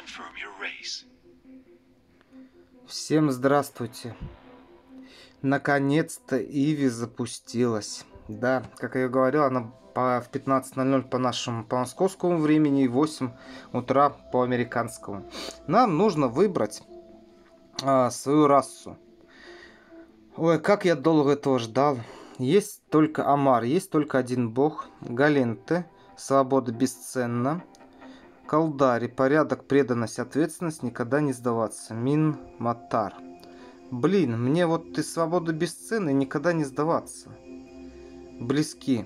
Всем здравствуйте. Наконец-то Иви запустилась. Да, как я и говорил, она в 15:00 по московскому времени и 8 утра по американскому. Нам нужно выбрать свою расу. Ой, как я долго этого ждал. Есть только Амар, есть только один бог. Галенте, свобода бесценна. Калдари, порядок, преданность, ответственность, никогда не сдаваться. Мин Матар. Блин, мне вот и свобода бесценна, и никогда не сдаваться. Близки.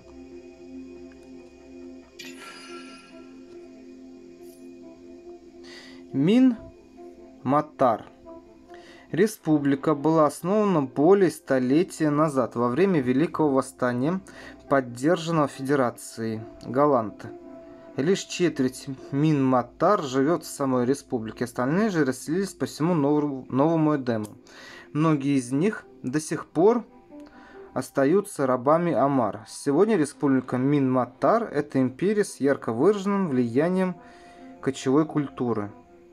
Мин Матар. Республика была основана более столетия назад, во время Великого Восстания, поддержанного Федерацией Галанты. Лишь четверть Мин-Матар живет в самой республике, остальные же расселились по всему Новому Эдему. Многие из них до сих пор остаются рабами Амар. Сегодня республика Мин-Матар – это империя с ярко выраженным влиянием кочевой культуры.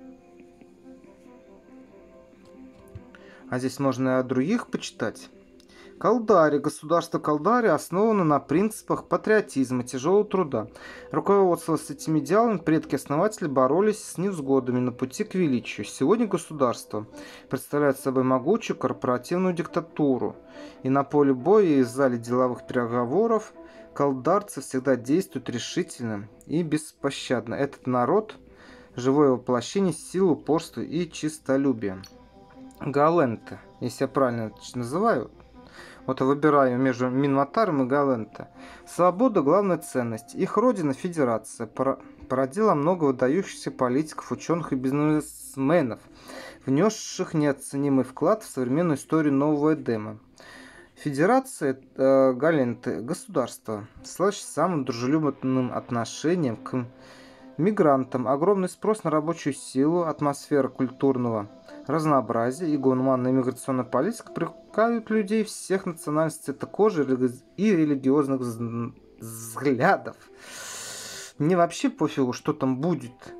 А здесь можно и о других почитать. Калдари. Государство Калдари основано на принципах патриотизма, тяжелого труда. Руководствуясь этими идеалами, предки-основатели боролись с невзгодами на пути к величию. Сегодня государство представляет собой могучую корпоративную диктатуру. И на поле боя, и в зале деловых переговоров калдарцы всегда действуют решительно и беспощадно. Этот народ – живое воплощение силы, упорства и честолюбия. Галенте, если я правильно это называю. Вот я выбираю между Мин-Матаром и Галенте. Свобода – главная ценность. Их родина – Федерация. Породила много выдающихся политиков, ученых и бизнесменов, внесших неоценимый вклад в современную историю Нового Эдема. Федерация Галенте – государство, славящееся самым дружелюбным отношением к мигрантам, огромный спрос на рабочую силу, атмосфера культурного разнообразия и гуманная миграционная политика привлекают людей всех национальностей, цвета кожи и религиозных взглядов. Мне вообще пофигу, что там будет.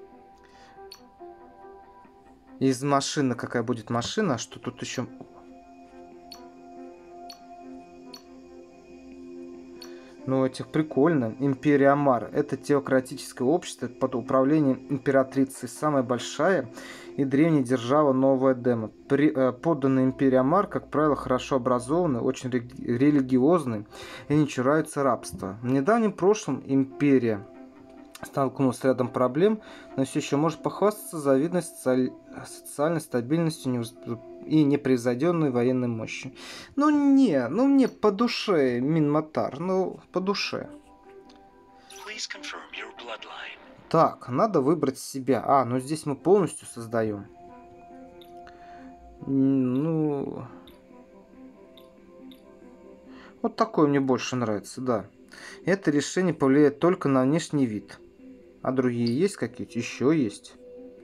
Из машины, какая будет машина, а что тут еще... Ну, этих прикольно. Империя Амар. Это теократическое общество под управлением императрицы. Самая большая и древняя держава Нового Эдема. Подданные империи Амар, как правило, хорошо образованы, очень религиозны и не чураются рабства. В недавнем прошлом империя столкнулась с рядом проблем, но все еще может похвастаться завидной социальной стабильностью и непревзойденной военной мощью. Ну мне по душе Мин-Матар, по душе. Так, надо выбрать себя. Ну здесь мы полностью создаем. Ну... Вот такое мне больше нравится, да. Это решение повлияет только на внешний вид. А другие есть какие-то? Еще есть.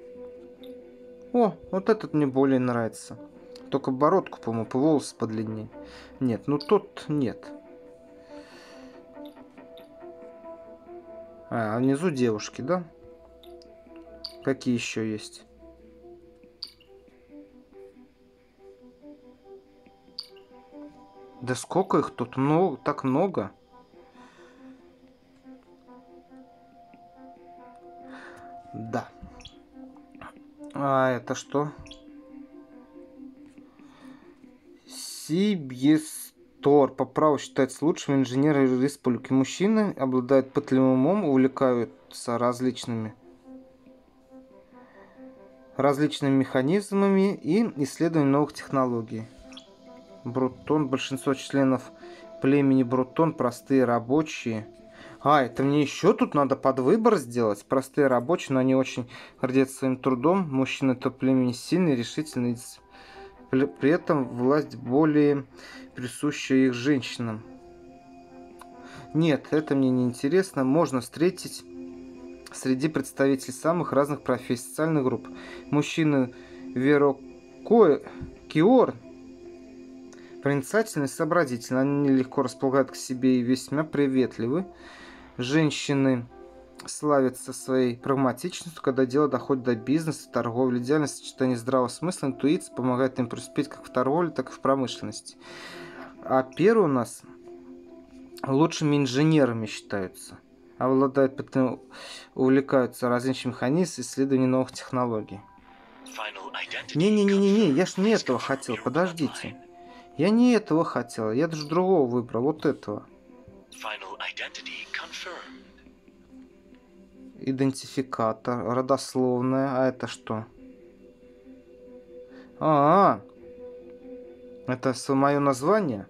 О, вот этот мне более нравится. Только бородку, по-моему, волосы подлиннее. Нет, тот нет. А внизу девушки, да? Какие еще есть? Да сколько их тут? Много, так много. Да. А это что? Сибьестор по праву считается лучшим инженером республики. Мужчины обладают пытливым умом, увлекаются различными механизмами и исследованием новых технологий. Брутон. Большинство членов племени Брутон простые рабочие. Это мне еще тут надо под выбор сделать. Простые рабочие, но они очень гордятся своим трудом. Мужчины этого племени сильные, решительные. При этом власть более присуща их женщинам. Нет, это мне не интересно. Можно встретить среди представителей самых разных профессий, социальных групп. Мужчины Верокиор проницательны и сообразительны. Они легко располагают к себе и весьма приветливы. Женщины славится своей прагматичностью, когда дело доходит до бизнеса, торговли, идеальное сочетание здравого смысла, интуиции помогает им преуспеть как в торговле, так и в промышленности. А первый у нас лучшими инженерами считаются, обладают, увлекаются различными механизмами исследований новых технологий. Не-не-не-не-не, я ж не этого хотел, подождите. Я не этого хотел, я даже другого выбрал, вот этого. Идентификатор, родословная, а это что? Это мое название?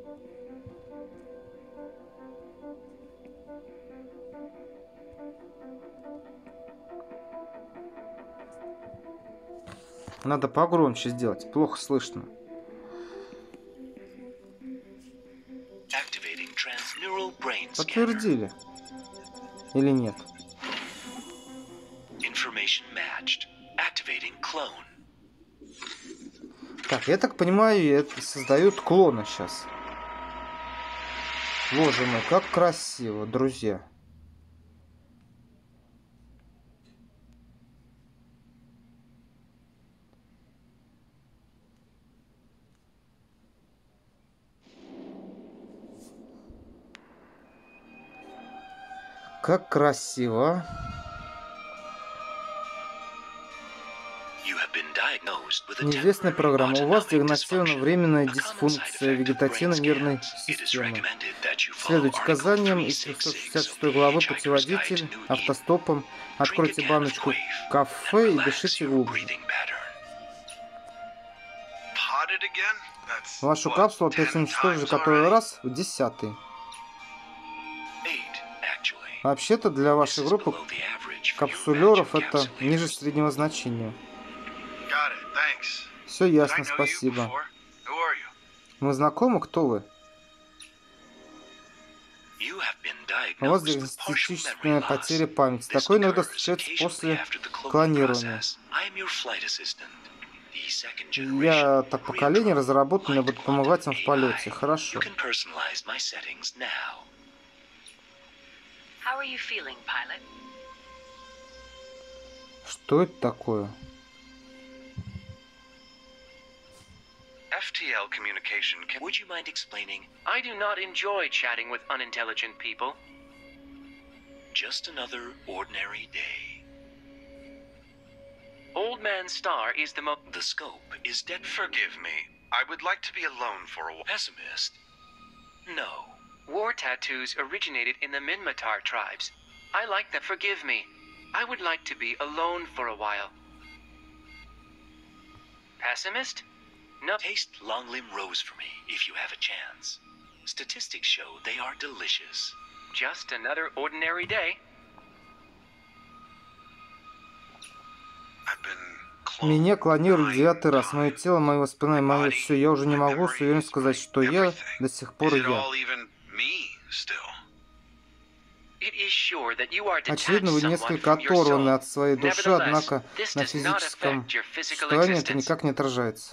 Надо погромче сделать, плохо слышно. Подтвердили. Или нет? Так, я так понимаю, это создают клона сейчас. Боже мой, как красиво, друзья. Как красиво. Неизвестная программа. У вас диагностирована временная дисфункция вегетативной нервной системы. Следуйте указаниям из 366 главы «Путеводитель» автостопом. Откройте баночку кафе и дышите глубже. Вашу капсулу опять уничтожили который раз в 10-й. Вообще-то для вашей группы капсулеров это ниже среднего значения. Все ясно, спасибо. Мы знакомы, кто вы? У вас диагностическая потеря памяти. Такое иногда случается после клонирования. Я так поколение разработано, буду помогать вам в полете. Хорошо. Что это такое? FTL communication. Would you mind explaining? I do not enjoy chatting with unintelligent people. Just another ordinary day. Old Man Star is the The scope is dead. Forgive me. I would like to be alone for a while. Pessimist? No. War tattoos originated in the Minmatar tribes. I like them. Forgive me. I would like to be alone for a while. Pessimist? No. Taste Longlim Rose for me if you have a chance. Statistics show they are delicious. Just another ordinary day. Меня клонировали 9-й раз. Мое тело, мои воспоминания, мое все. Я уже не могу с уверенностью сказать, что я до сих пор я. Очевидно, вы несколько оторваны от своей души, однако на физическом состоянии это никак не отражается.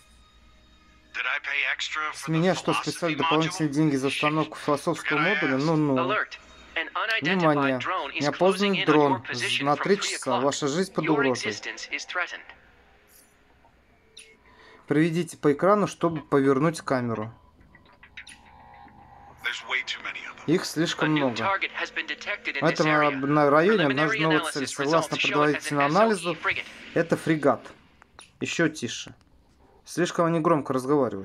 С меня что, списали дополнительные деньги за установку философского модуля? Ну-ну. Внимание! Неопознанный дрон. На 3 часа. Ваша жизнь под угрозой. Проведите по экрану, чтобы повернуть камеру. Их слишком много. В этом районе обнаружена новая цель. Согласно предварительному анализу, это фрегат. Еще тише. Слишком они громко разговаривают.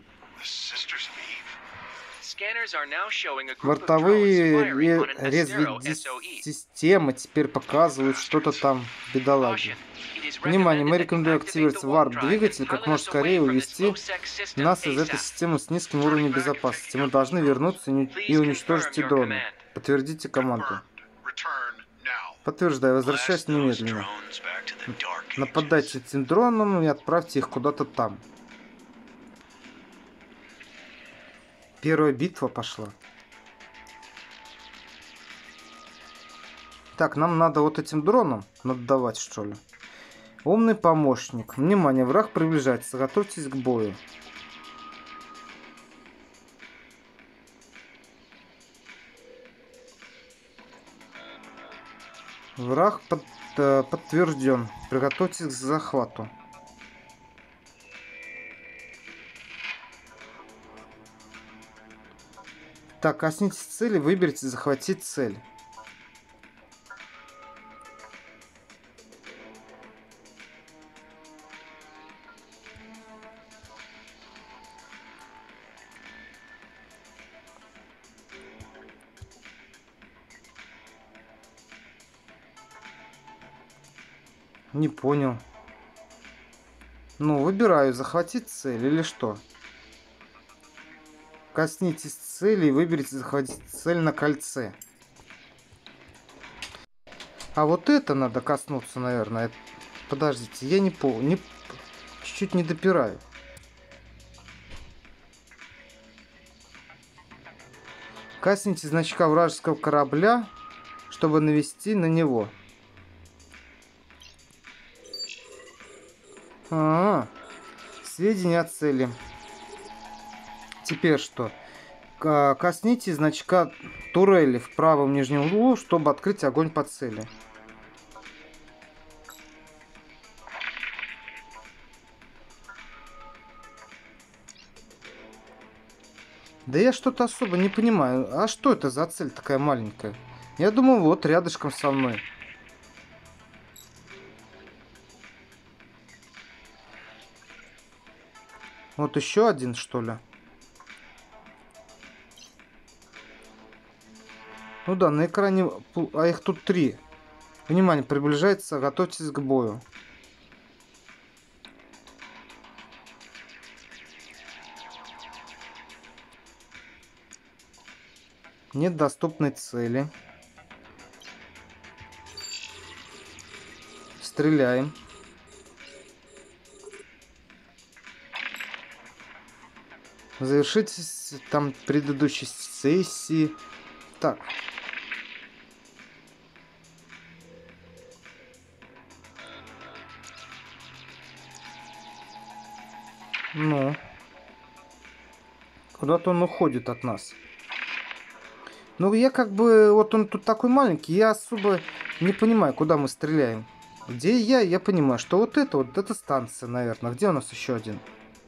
Бортовые системы теперь показывают что-то там, бедолаги. Внимание, мы рекомендуем активировать варп-двигатель, как можно скорее увести нас из этой системы с низким уровнем безопасности. Мы должны вернуться и уничтожить эти дроны. Подтвердите команду. Подтверждаю, возвращаюсь немедленно. Нападайте этим дроном и отправьте их куда-то там. Первая битва пошла. Так, нам надо вот этим дроном надавать, что ли. Умный помощник. Внимание, враг приближается. Готовьтесь к бою. Враг подтвержден. Приготовьтесь к захвату. Так, коснитесь цели, выберите захватить цель. Не понял. Ну, выбираю, захватить цель или что? Коснитесь цели и выберите захватить цель на кольце. А вот это надо коснуться, наверное. Подождите, я не помню. Чуть-чуть не допираю. Коснитесь значка вражеского корабля, чтобы навести на него. Сведения о цели. Теперь что? Коснитесь значка турели в правом нижнем углу, чтобы открыть огонь по цели. Да я что-то особо не понимаю. А что это за цель такая маленькая? Я думаю, вот рядышком со мной. Вот еще один, что ли? Ну да, на экране... А их тут 3. Внимание, приближается, готовьтесь к бою. Нет доступной цели. Стреляем. Завершите там предыдущей сессии. Так. Ну. Куда-то он уходит от нас. Ну, я как бы... Вот он тут такой маленький. Я особо не понимаю, куда мы стреляем. Где я? Я понимаю, что вот это станция, наверное. Где у нас еще один?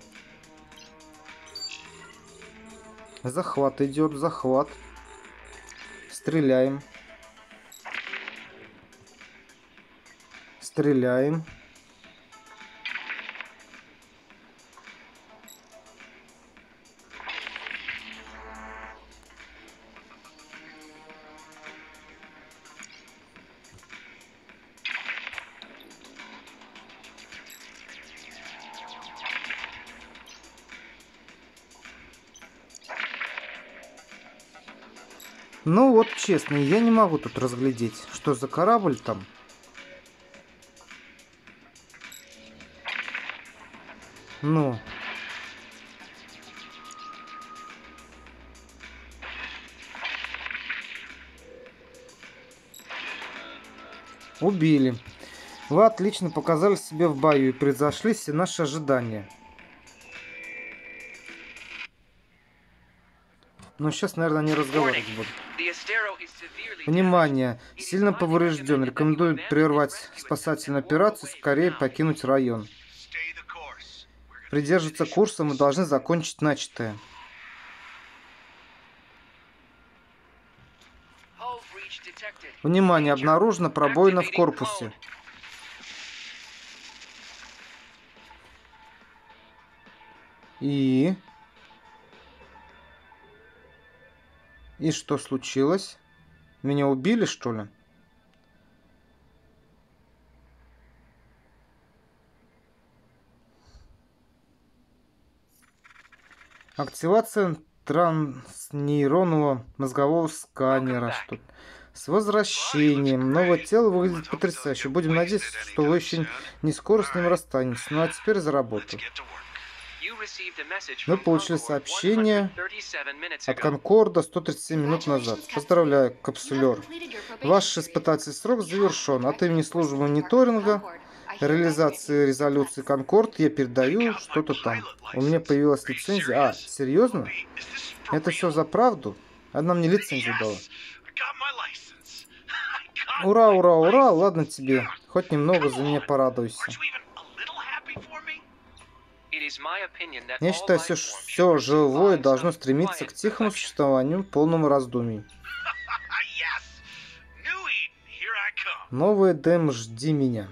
Захват идет, захват. Стреляем. Стреляем. Ну вот честно, я не могу тут разглядеть, что за корабль там. Ну. Убили. Вы отлично показали себя в бою и превзошли все наши ожидания. Но сейчас, наверное, они разговаривать будут. Внимание! Сильно поврежден. Рекомендую прервать спасательную операцию, скорее покинуть район. Придерживаться курса, мы должны закончить начатое. Внимание! Обнаружена пробоина в корпусе. И что случилось? Меня убили, что ли? Активация транснейронного мозгового сканера. Что с возвращением. Новое тело выглядит потрясающе. Будем надеяться, что вы еще не скоро с ним расстанетесь. Ну а теперь за работу. Мы получили сообщение от Конкорда 137 минут назад. Поздравляю, капсулер. Ваш испытательный срок завершен. От имени службы мониторинга реализации резолюции Конкорд я передаю что-то там. У меня появилась лицензия. А, серьезно? Это все за правду? Она мне лицензию дала. God, Ура, my ура, ура! life. Ладно тебе. Yeah, Хоть немного come за меня on. порадуйся. Aren't you even a little happy for me? It is my opinion that Я all считаю, life все, forms should все pursue живое lives должно of стремиться к quiet тихому reflection. существованию, полному раздумий. Yes! New Eden, here I come. Новый Эдем, жди меня.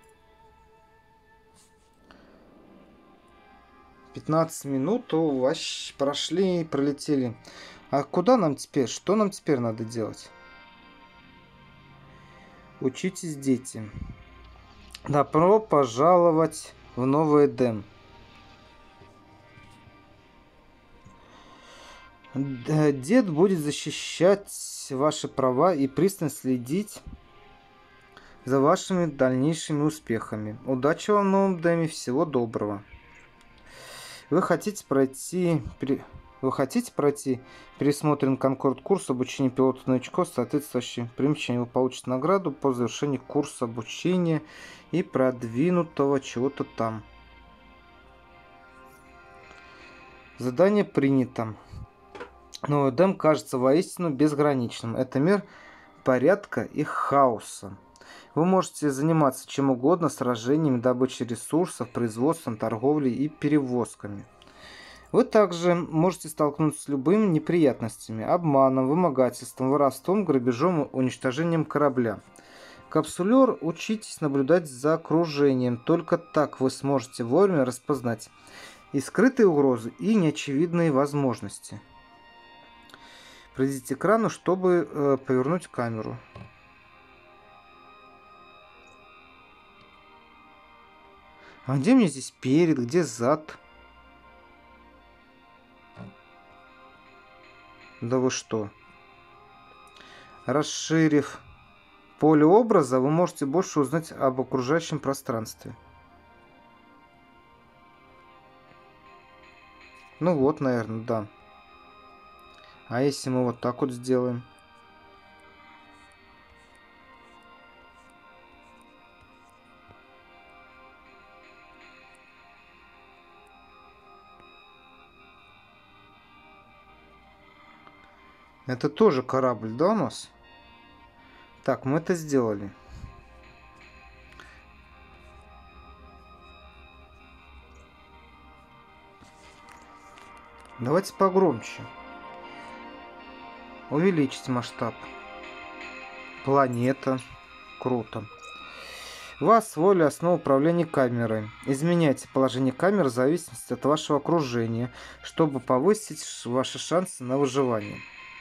15 минут вообще прошли, пролетели. А куда нам теперь? Что нам теперь надо делать? Учитесь, дети. Добро пожаловать в новый Эдем. Дед будет защищать ваши права и пристально следить за вашими дальнейшими успехами. Удачи вам в новом Эдеме, всего доброго. Вы хотите пройти пересмотрен Конкорд-курс обучения пилотов-новичков, соответствующий примечанию вы получите награду по завершении курса обучения и продвинутого чего-то там. Задание принято. Новый Эдем кажется воистину безграничным. Это мир порядка и хаоса. Вы можете заниматься чем угодно, сражениями, добычей ресурсов, производством, торговлей и перевозками. Вы также можете столкнуться с любыми неприятностями, обманом, вымогательством, воровством, грабежом и уничтожением корабля. Капсулер, учитесь наблюдать за окружением. Только так вы сможете вовремя распознать и скрытые угрозы, и неочевидные возможности. Пройдите к экрану, чтобы повернуть камеру. А где мне здесь перед, где зад? Да вы что? Расширив поле образа, вы можете больше узнать об окружающем пространстве. Ну вот, наверное, да. А если мы вот так вот сделаем? Это тоже корабль, да, у нас? Так, мы это сделали. Давайте погромче. Увеличить масштаб. Планета. Круто. Вы освоили основу управления камерой. Изменяйте положение камеры в зависимости от вашего окружения, чтобы повысить ваши шансы на выживание.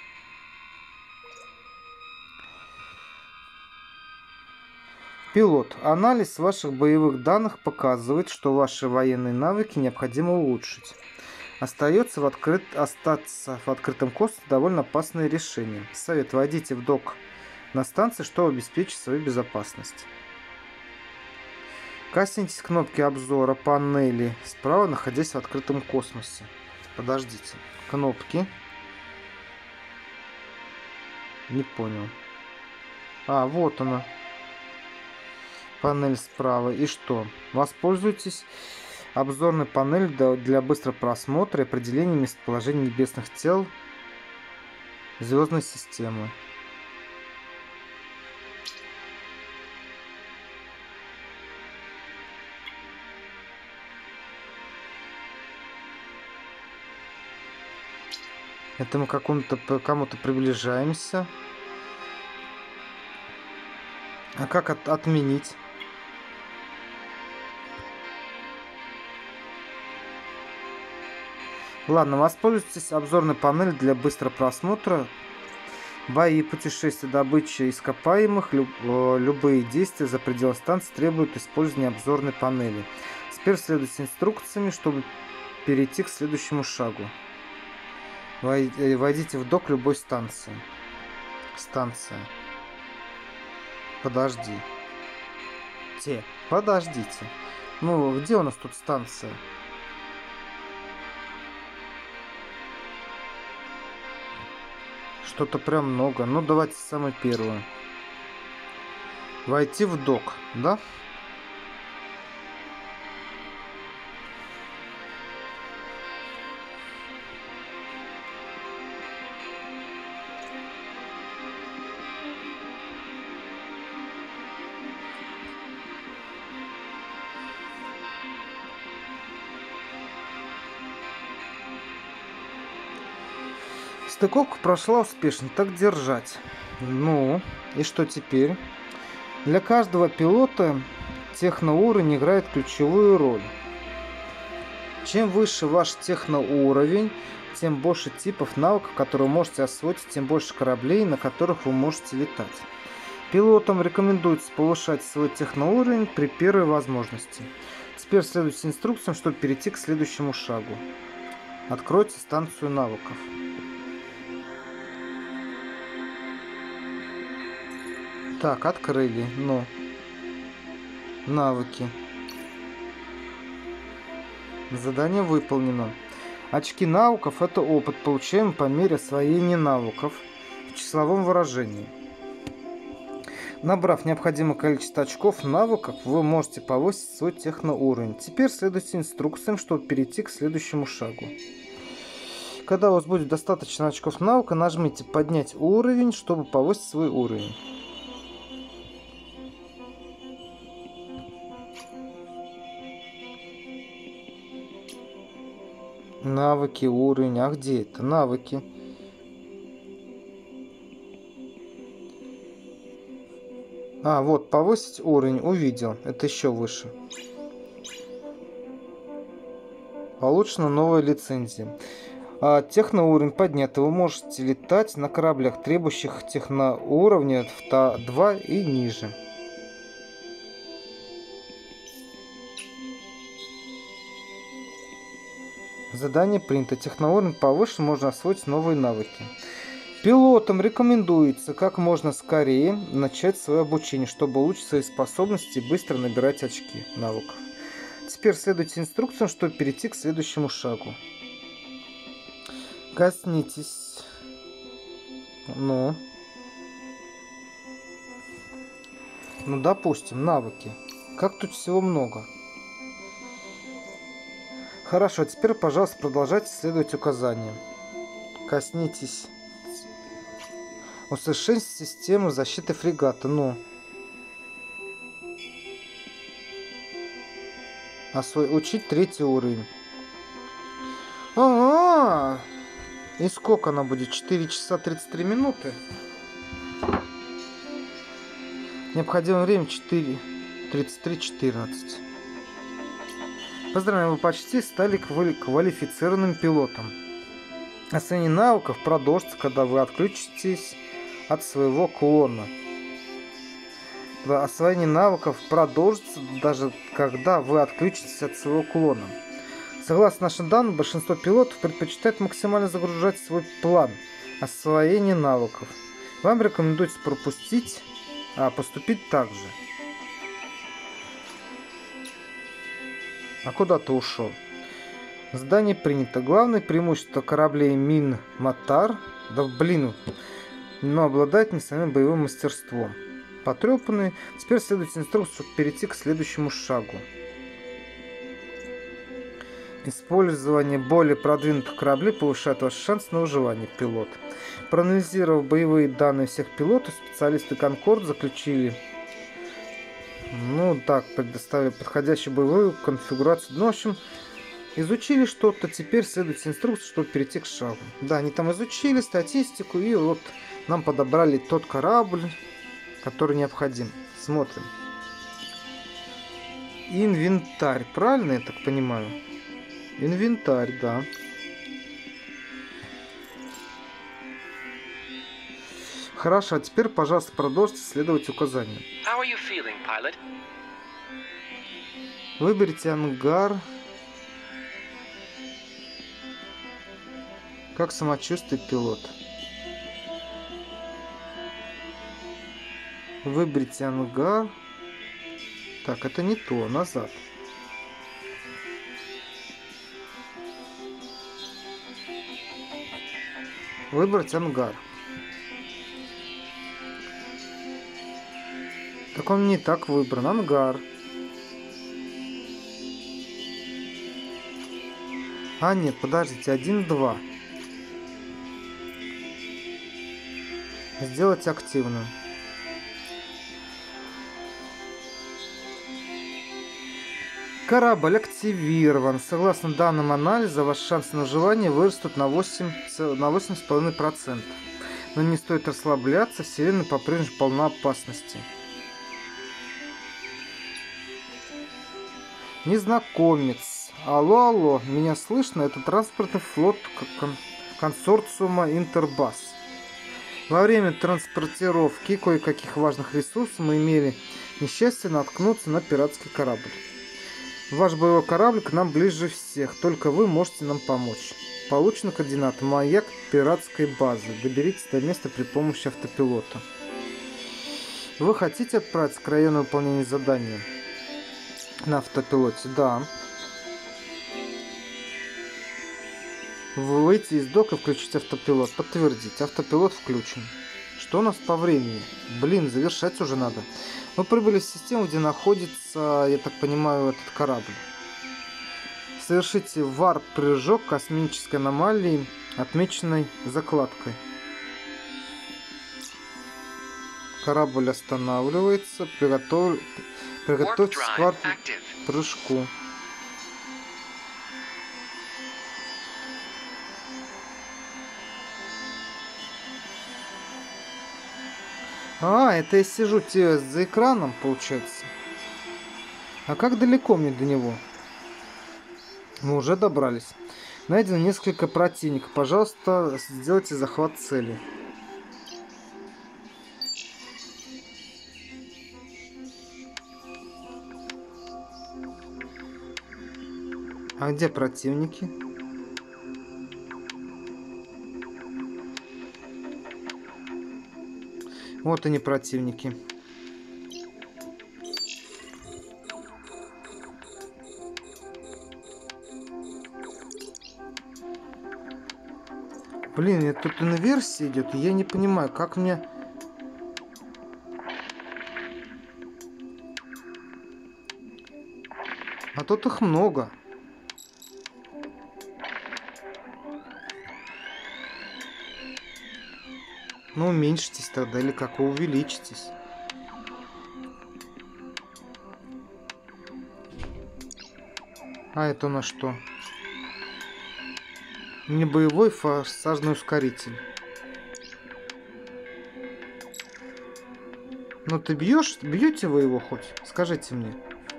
Пилот. Анализ ваших боевых данных показывает, что ваши военные навыки необходимо улучшить. Остаться в открытом космосе довольно опасное решение. Совет. Войдите в док на станции, чтобы обеспечить свою безопасность. Коснитесь кнопки обзора панели справа, находясь в открытом космосе. Подождите. Кнопки. Не понял. А, вот она. Панель справа. И что? Воспользуйтесь обзорной панелью для быстрого просмотра и определения местоположения небесных тел звездной системы. Это мы к кому-то приближаемся. А как отменить? Ладно, воспользуйтесь обзорной панелью для быстрого просмотра. Бои, путешествия, добыча ископаемых, любые действия за пределы станции требуют использования обзорной панели. Теперь следуйте инструкциями, чтобы перейти к следующему шагу. Войдите в док любой станции. Станция. Подожди. Подождите. Ну, где у нас тут станция? Что-то прям много. Ну, давайте самое первое. Войти в док, да? Стыковка прошла успешно, так держать. Ну, и что теперь? Для каждого пилота техноуровень играет ключевую роль. Чем выше ваш техноуровень, тем больше типов навыков, которые вы можете освоить, тем больше кораблей, на которых вы можете летать. Пилотам рекомендуется повышать свой техноуровень при первой возможности. Теперь следуйте инструкциям, чтобы перейти к следующему шагу. Откройте станцию навыков. Так, открыли. Ну, навыки. Задание выполнено. Очки навыков – это опыт, получаемый по мере освоения навыков в числовом выражении. Набрав необходимое количество очков навыков, вы можете повысить свой техноуровень. Теперь следуйте инструкциям, чтобы перейти к следующему шагу. Когда у вас будет достаточно очков навыка, нажмите «Поднять уровень», чтобы повысить свой уровень. Навыки, уровень. А где это? Навыки. А, вот, повысить уровень. Увидел. Это еще выше. Получена новая лицензия. Техноуровень поднят. Вы можете летать на кораблях, требующих техноуровня 2 и ниже. Задание принято. Техноуровень повыше, можно освоить новые навыки. Пилотам рекомендуется как можно скорее начать свое обучение, чтобы улучшить свои способности и быстро набирать очки навыков. Теперь следуйте инструкциям, чтобы перейти к следующему шагу. Коснитесь. Ну, допустим, навыки. Как тут всего много. Хорошо, теперь, пожалуйста, продолжайте следовать указаниям. Коснитесь. Усовершенствуйте систему защиты фрегата. Ну. Учить 3-й уровень. И сколько она будет? 4 часа 33 минуты. Необходимое время 4:33:14. Поздравляем, вы почти стали квалифицированным пилотом. Освоение навыков продолжится, когда вы отключитесь от своего клона. Освоение навыков продолжится даже когда вы отключитесь от своего клона. Согласно нашим данным, большинство пилотов предпочитает максимально загружать свой план освоения навыков. Вам рекомендуется поступить так же. А куда ты ушел? Задание принято. Главное преимущество кораблей Минматар, но обладает несомненным боевым мастерством. Потрепанные. Теперь следуйте инструкции, чтобы перейти к следующему шагу. Использование более продвинутых кораблей повышает ваш шанс на выживание, пилот. Проанализировав боевые данные всех пилотов, специалисты Конкорд заключили, предоставили подходящую боевую конфигурацию. В общем, изучили что-то, теперь следуйте инструкции, чтобы перейти к шагу. Да, они там изучили статистику, и вот нам подобрали тот корабль, который необходим. Смотрим. Инвентарь, правильно я так понимаю? Инвентарь, да. Хорошо, а теперь, пожалуйста, продолжите следовать указаниям. How are you feeling, pilot? Выберите ангар. Как самочувствие пилот? Выберите ангар. Так, это не то, назад. Выбрать ангар. Так он не так выбран. Ангар. А, нет, подождите. 1-2. Сделать активным. Корабль активирован. Согласно данным анализа, ваши шансы на выживание вырастут на 8,5%. Но не стоит расслабляться, Вселенная по-прежнему полна опасностей. Незнакомец. Алло, алло, меня слышно? Это транспортный флот консорциума Интербас. Во время транспортировки кое-каких важных ресурсов мы имели несчастье наткнуться на пиратский корабль. Ваш боевой корабль к нам ближе всех, только вы можете нам помочь. Получены координаты. Маяк пиратской базы. Доберитесь до места при помощи автопилота. Вы хотите отправиться к району выполнения задания? На автопилоте, да. Выйти из дока и включить автопилот. Подтвердить. Автопилот включен. Что у нас по времени? Блин, завершать уже надо. Мы прибыли в систему, где находится, я так понимаю, этот корабль. Совершите варп-прыжок космической аномалии, отмеченной закладкой. Корабль останавливается. Приготовьтесь к варп-прыжку. А, это я сижу за экраном, получается. А как далеко мне до него? Мы уже добрались. Найдено несколько противников. Пожалуйста, сделайте захват цели. А где противники? Вот они, противники. Блин, это тут инверсия идет, и я не понимаю, как мне... А тут их много. Ну, уменьшитесь тогда, или как, вы увеличитесь. А это на что? Не боевой форсажный ускоритель. Ну ты бьете вы его хоть? Скажите мне.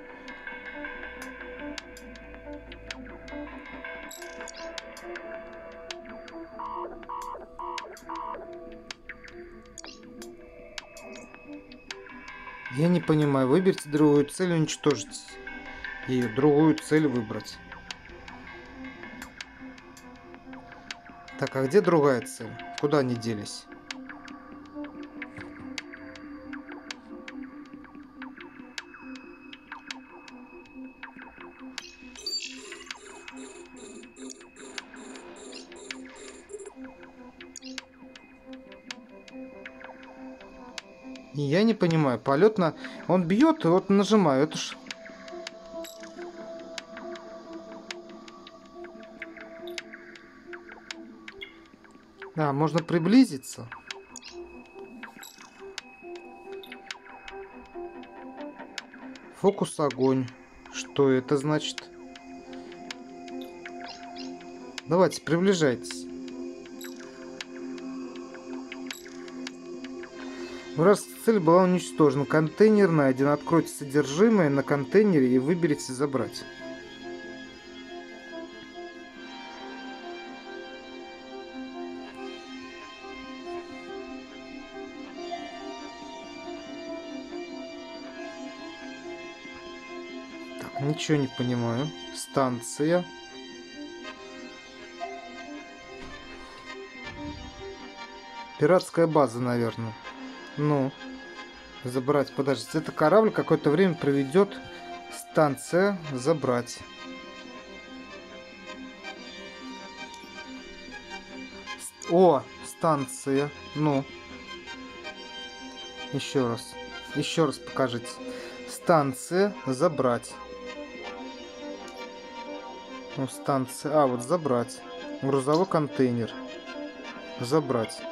Я не понимаю. Выберите другую цель и уничтожите ее. Другую цель выбрать. Так, а где другая цель? Куда они делись? Я не понимаю. Полет на... Он бьет, и вот нажимаю. Это ж... А, можно приблизиться. Фокус огонь. Что это значит? Давайте, приближайтесь. Раз цель была уничтожена, контейнер найден. Откройте содержимое на контейнере и выберите «Забрать». Так, ничего не понимаю. Станция. Пиратская база, наверное. Ну, забрать, подождите. Это корабль какое-то время проведет. Станция, забрать. О, станция. Ну. Еще раз. Еще раз покажите. Станция, забрать. Ну, станция. А, вот забрать. Грузовой контейнер. Забрать.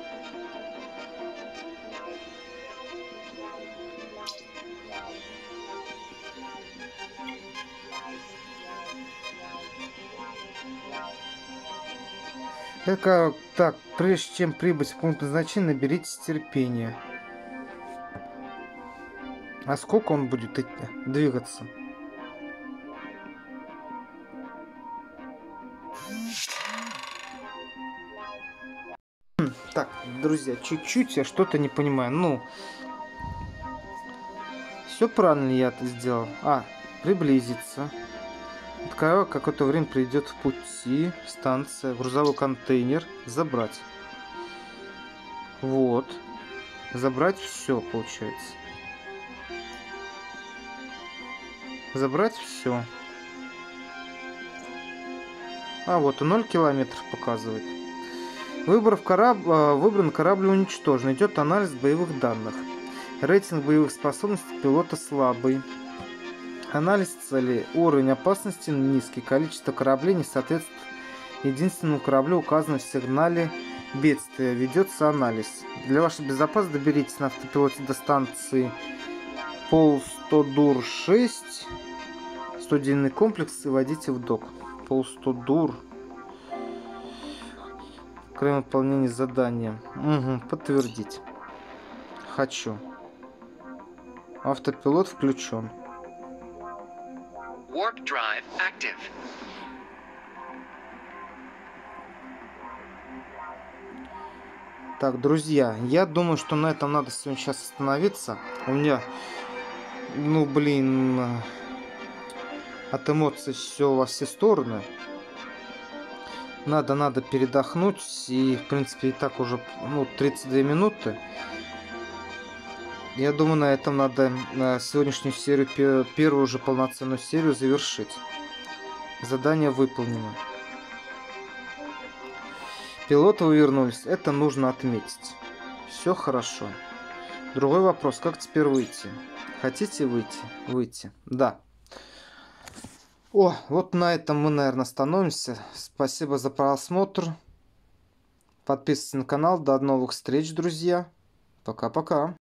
Так, прежде чем прибыть в пункт назначения, наберитесь терпения. А сколько он будет двигаться? Так, друзья, чуть-чуть я что-то не понимаю. Ну, все правильно я это сделал. Приблизиться. Открываю, какое-то время придет в пути. Станция, грузовой контейнер. Забрать. Вот. Забрать все, получается. Забрать все. Вот и 0 километров показывает. Выбран корабль уничтожен. Идет анализ боевых данных. Рейтинг боевых способностей пилота слабый. Анализ целей. Уровень опасности низкий. Количество кораблей не соответствует единственному кораблю, указанному в сигнале бедствия. Ведется анализ. Для вашей безопасности доберитесь на автопилоте до станции Полстодур-6. Студийный комплекс и войдите в док. Полстодур. Кроме выполнения задания. Подтвердить. Хочу. Автопилот включен. Warp drive active. Так, друзья, я думаю, что на этом надо сегодня сейчас остановиться. У меня, от эмоций все во все стороны. Надо передохнуть. И, в принципе, и так уже 32 минуты. Я думаю, на этом надо сегодняшнюю серию, первую уже полноценную серию завершить. Задание выполнено. Пилоты вернулись. Это нужно отметить. Все хорошо. Другой вопрос. Как теперь выйти? Хотите выйти? Выйти. Да. Вот на этом мы, наверное, остановимся. Спасибо за просмотр. Подписывайтесь на канал. До новых встреч, друзья. Пока-пока.